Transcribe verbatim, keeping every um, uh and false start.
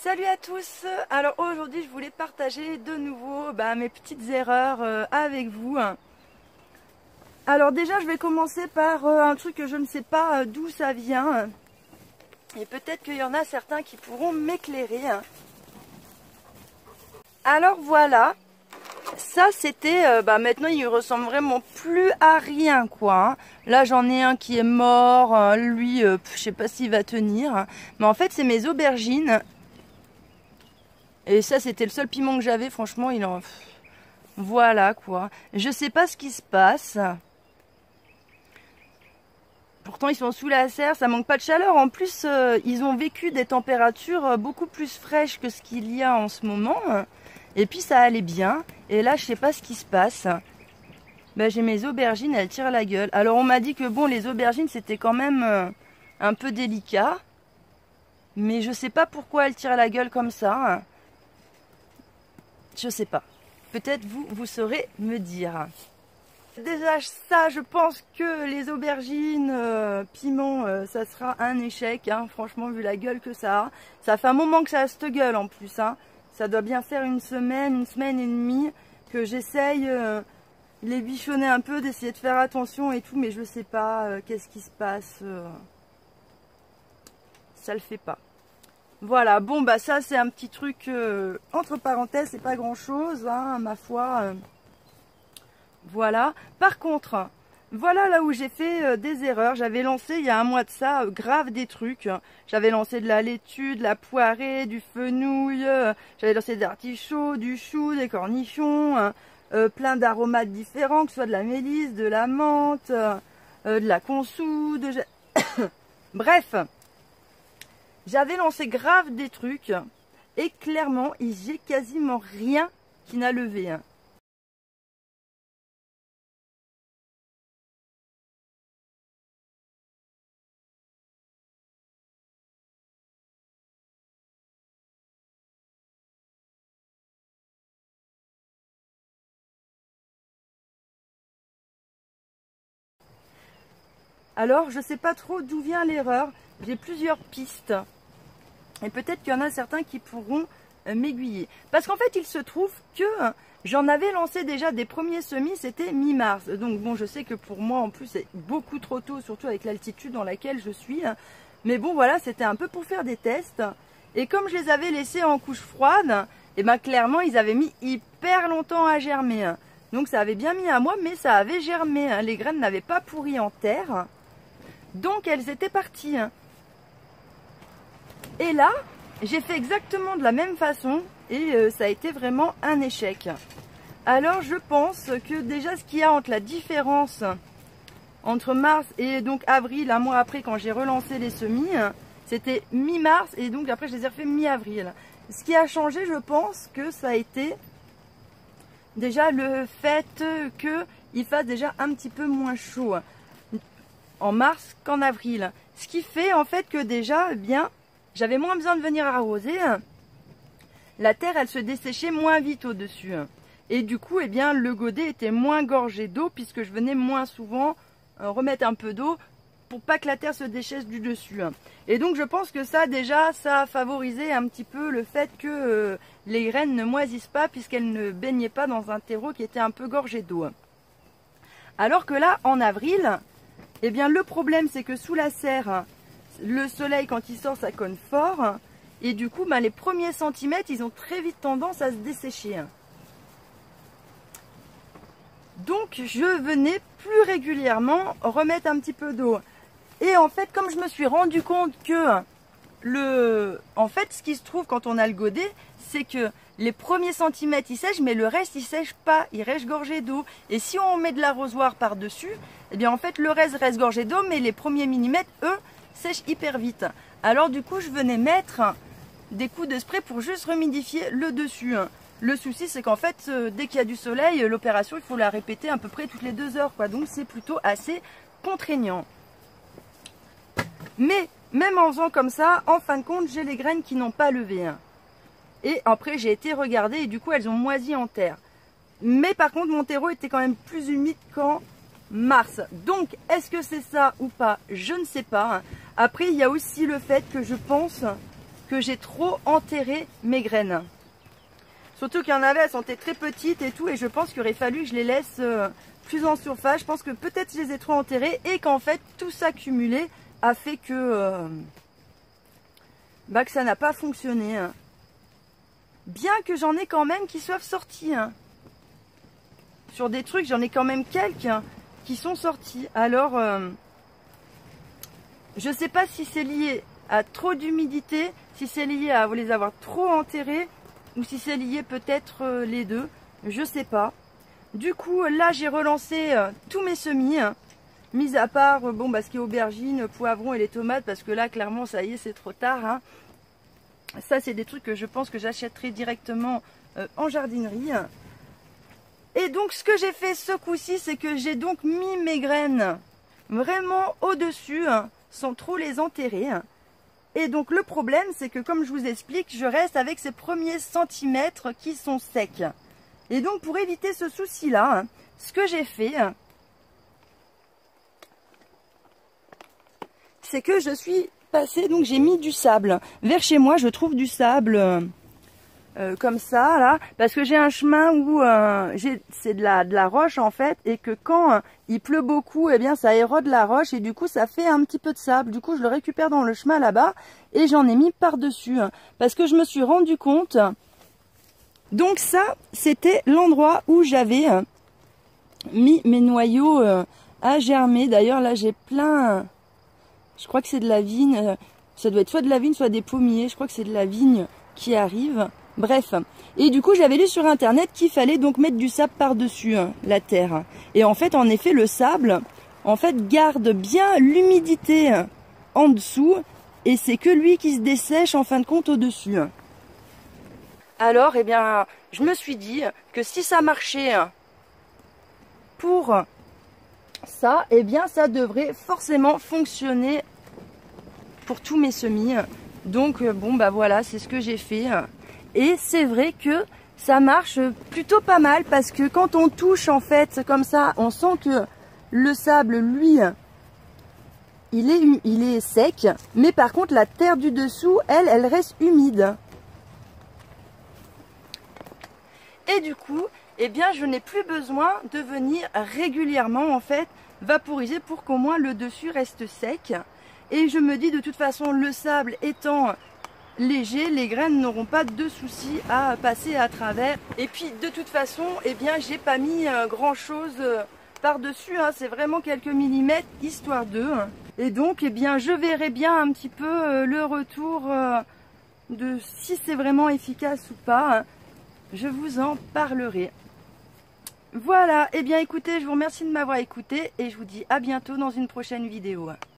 Salut à tous. Alors aujourd'hui je voulais partager de nouveau bah, mes petites erreurs euh, avec vous. Alors déjà je vais commencer par euh, un truc que je ne sais pas euh, d'où ça vient. Et peut-être qu'il y en a certains qui pourront m'éclairer. Alors voilà. Ça c'était, euh, bah maintenant il ressemble vraiment plus à rien quoi. Hein. Là j'en ai un qui est mort, euh, lui euh, je sais pas s'il va tenir. Mais en fait c'est mes aubergines. Et ça c'était le seul piment que j'avais, franchement il en... Voilà quoi. Je sais pas ce qui se passe. Pourtant ils sont sous la serre, ça manque pas de chaleur. En plus euh, ils ont vécu des températures beaucoup plus fraîches que ce qu'il y a en ce moment. Et puis ça allait bien. Et là je sais pas ce qui se passe. Ben, j'ai mes aubergines, elles tirent la gueule. Alors on m'a dit que bon les aubergines c'était quand même euh, un peu délicat. Mais je sais pas pourquoi elles tirent la gueule comme ça. Je sais pas. Peut-être vous, vous saurez me dire. Déjà ça, je pense que les aubergines, euh, piments, euh, ça sera un échec. Hein, franchement, vu la gueule que ça a. Ça fait un moment que ça a cette gueule en plus. Hein. Ça doit bien faire une semaine, une semaine et demie que j'essaye euh, les bichonner un peu, d'essayer de faire attention et tout. Mais je sais pas euh, qu'est-ce qui se passe. Euh, ça le fait pas. Voilà, bon bah ça c'est un petit truc euh, entre parenthèses, c'est pas grand chose, hein, ma foi. Euh, voilà. Par contre, voilà là où j'ai fait euh, des erreurs. J'avais lancé il y a un mois de ça, euh, grave des trucs. J'avais lancé de la laitue, de la poirée, du fenouil, euh, j'avais lancé des artichauts, du chou, des cornichons, euh, euh, plein d'aromates différents, que ce soit de la mélisse, de la menthe, euh, euh, de la consoude. Bref. J'avais lancé grave des trucs et clairement, j'ai quasiment rien qui n'a levé. Alors, je ne sais pas trop d'où vient l'erreur. J'ai plusieurs pistes. Et peut-être qu'il y en a certains qui pourront m'aiguiller. Parce qu'en fait, il se trouve que j'en avais lancé déjà des premiers semis, c'était mi-mars. Donc bon, je sais que pour moi, en plus, c'est beaucoup trop tôt, surtout avec l'altitude dans laquelle je suis. Mais bon, voilà, c'était un peu pour faire des tests. Et comme je les avais laissés en couche froide, et ben clairement, ils avaient mis hyper longtemps à germer. Donc ça avait bien mis à moi, mais ça avait germé. Les graines n'avaient pas pourri en terre. Donc elles étaient parties. Et là, j'ai fait exactement de la même façon et euh, ça a été vraiment un échec. Alors je pense que déjà ce qu'il y a entre la différence entre mars et donc avril, un mois après quand j'ai relancé les semis, c'était mi-mars et donc après je les ai refait mi-avril. Ce qui a changé, je pense que ça a été déjà le fait qu'il fasse déjà un petit peu moins chaud en mars qu'en avril. Ce qui fait en fait que déjà, eh bien, j'avais moins besoin de venir arroser. La terre, elle se desséchait moins vite au-dessus. Et du coup, eh bien, le godet était moins gorgé d'eau puisque je venais moins souvent euh, remettre un peu d'eau pour pas que la terre se déchète du dessus. Et donc, je pense que ça, déjà, ça a favorisé un petit peu le fait que euh, les graines ne moisissent pas puisqu'elles ne baignaient pas dans un terreau qui était un peu gorgé d'eau. Alors que là, en avril, eh bien, le problème, c'est que sous la serre, le soleil, quand il sort, ça cogne fort. Et du coup, ben, les premiers centimètres, ils ont très vite tendance à se dessécher. Donc, je venais plus régulièrement remettre un petit peu d'eau. Et en fait, comme je me suis rendu compte que le... En fait, ce qui se trouve quand on a le godet, c'est que les premiers centimètres, ils sèchent, mais le reste, il sèche pas. Il reste gorgé d'eau. Et si on met de l'arrosoir par-dessus, eh bien, en fait, le reste reste gorgé d'eau, mais les premiers millimètres, eux, sèche hyper vite. Alors du coup je venais mettre des coups de spray pour juste rehumidifier le dessus. Le souci c'est qu'en fait euh, dès qu'il y a du soleil, l'opération il faut la répéter à peu près toutes les deux heures quoi. Donc c'est plutôt assez contraignant. Mais même en faisant comme ça, en fin de compte j'ai les graines qui n'ont pas levé. Et après j'ai été regarder et du coup elles ont moisi en terre. Mais par contre mon terreau était quand même plus humide qu'en mars. Donc est-ce que c'est ça ou pas? Je ne sais pas. Après il y a aussi le fait que je pense que j'ai trop enterré mes graines. Surtout qu'il y en avait, elles sont très petites et tout, et je pense qu'il aurait fallu que je les laisse euh, plus en surface. Je pense que peut-être je les ai trop enterrées et qu'en fait tout ça cumulé a fait que, euh, bah, que ça n'a pas fonctionné. Hein. Bien que j'en ai quand même qui soient sortis. Hein. Sur des trucs, j'en ai quand même quelques hein, qui sont sortis. Alors, euh, je ne sais pas si c'est lié à trop d'humidité, si c'est lié à les avoir trop enterrés, ou si c'est lié peut-être euh, les deux, je sais pas. Du coup, là, j'ai relancé euh, tous mes semis, hein, mis à part, euh, bon, bah, ce qui est aubergines, poivrons et les tomates, parce que là, clairement, ça y est, c'est trop tard. Hein. Ça, c'est des trucs que je pense que j'achèterai directement euh, en jardinerie. Et donc, ce que j'ai fait ce coup-ci, c'est que j'ai donc mis mes graines vraiment au-dessus, hein, sans trop les enterrer. Et donc le problème, c'est que comme je vous explique, je reste avec ces premiers centimètres qui sont secs. Et donc pour éviter ce souci-là, hein, ce que j'ai fait, c'est que je suis passée, donc j'ai mis du sable. Vers chez moi, je trouve du sable euh, comme ça, là, parce que j'ai un chemin où euh, c'est de la, de la roche en fait, et que quand euh, il pleut beaucoup, eh bien ça érode la roche, et du coup ça fait un petit peu de sable. Du coup je le récupère dans le chemin là-bas, et j'en ai mis par-dessus, hein, parce que je me suis rendu compte. Donc ça, c'était l'endroit où j'avais euh, mis mes noyaux euh, à germer. D'ailleurs là j'ai plein, euh, je crois que c'est de la vigne, euh, ça doit être soit de la vigne, soit des pommiers, je crois que c'est de la vigne qui arrive. Bref, et du coup j'avais lu sur internet qu'il fallait donc mettre du sable par-dessus hein, la terre. Et en fait, en effet, le sable en fait garde bien l'humidité hein, en dessous, et c'est que lui qui se dessèche en fin de compte au-dessus. Alors, eh bien, je me suis dit que si ça marchait pour ça, eh bien ça devrait forcément fonctionner pour tous mes semis. Donc bon bah voilà, c'est ce que j'ai fait. Et c'est vrai que ça marche plutôt pas mal, parce que quand on touche en fait comme ça, on sent que le sable, lui, il est, il est sec. Mais par contre, la terre du dessous, elle, elle reste humide. Et du coup, eh bien, je n'ai plus besoin de venir régulièrement en fait vaporiser pour qu'au moins le dessus reste sec. Et je me dis de toute façon, le sable étant léger, les graines n'auront pas de soucis à passer à travers. Et puis de toute façon, eh bien, j'ai pas mis euh, grand chose euh, par-dessus, hein, c'est vraiment quelques millimètres histoire d'eux. Et donc, eh bien, je verrai bien un petit peu euh, le retour euh, de si c'est vraiment efficace ou pas. Hein. Je vous en parlerai. Voilà, eh bien écoutez, je vous remercie de m'avoir écouté et je vous dis à bientôt dans une prochaine vidéo.